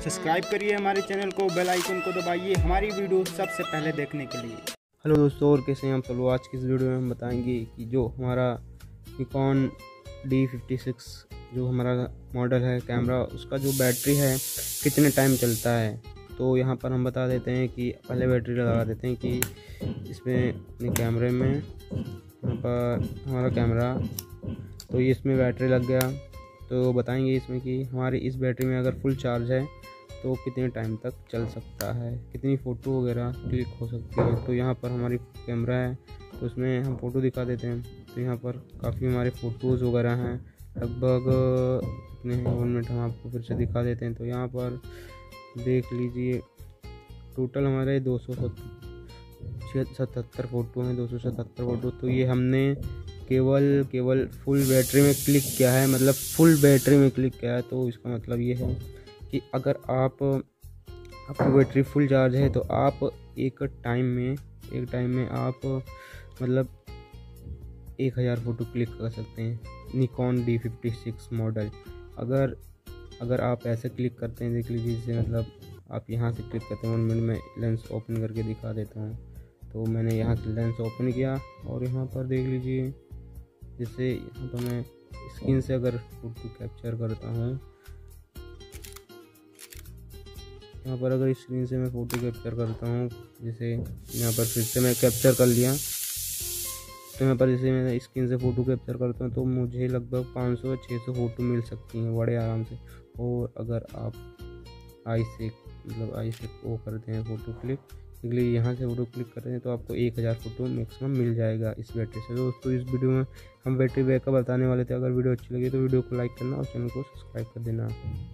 Subscribe करिए हमारे channel को, बेल आइकन को दबाइए हमारी वीडियो सबसे पहले देखने के लिए। हेलो दोस्तों, और कैसे हैं आप सब लोग। आज की इस वीडियो में हम बताएंगे कि जो हमारा निकॉन D56 जो हमारा मॉडल है कैमरा, उसका जो बैटरी है कितने टाइम चलता है। तो यहाँ पर हम बता देते हैं कि पहले बैटरी लगा देते हैं कि इसमें अपने कैमरे में, यहाँ पर हमारा कैमरा, तो ये इसमें बैटरी लग गया। तो बताएंगे इसमें कि हमारी इस बैटरी में अगर फुल चार्ज है तो कितने टाइम तक चल सकता है, कितनी फ़ोटो वगैरह क्लिक हो सकती है। तो यहाँ पर हमारी कैमरा है तो उसमें हम फ़ोटो दिखा देते हैं। तो यहाँ पर काफ़ी हमारे फ़ोटोज़ वगैरह हैं, लगभग कितने हैं 1 मिनट हम आपको फिर से दिखा देते हैं। तो यहाँ पर देख लीजिए, टोटल हमारे 277 फ़ोटो हैं, 277 फ़ोटो। तो ये हमने केवल फुल बैटरी में क्लिक किया है, मतलब फुल बैटरी में क्लिक किया है। तो इसका मतलब ये है कि अगर आपकी बैटरी फुल चार्ज है तो आप एक टाइम में आप मतलब 1000 फ़ोटो क्लिक कर सकते हैं निकॉन D56 मॉडल। अगर आप ऐसे क्लिक करते हैं, देख लीजिए, जैसे मतलब आप यहाँ से क्लिक करते हैं। 1 मिनट में लेंस ओपन करके दिखा देता हूँ। तो मैंने यहाँ से लेंस ओपन किया और यहाँ पर देख लीजिए, जैसे यहाँ पर मैं स्क्रीन से अगर फ़ोटो कैप्चर करता हूँ, यहाँ पर अगर स्क्रीन से मैं फ़ोटो कैप्चर करता हूँ, जैसे यहाँ पर फिर से मैं कैप्चर कर लिया। तो यहाँ पर जैसे मैं स्क्रीन से फ़ोटो कैप्चर करता हूँ तो मुझे लगभग 500 या 600 फ़ोटो मिल सकती हैं बड़े आराम से। और अगर आप आई से वो करते हैं फ़ोटो क्लिक, इसलिए यहाँ से फ़ोटो क्लिक करते हैं तो आपको 1000 फ़ोटो मैक्सिमम मिल जाएगा इस बैटरी से। दोस्तों, इस वीडियो में हम बैटरी बैकअप बताने वाले थे। अगर वीडियो अच्छी लगी तो वीडियो को लाइक करना और चैनल को सब्सक्राइब कर देना।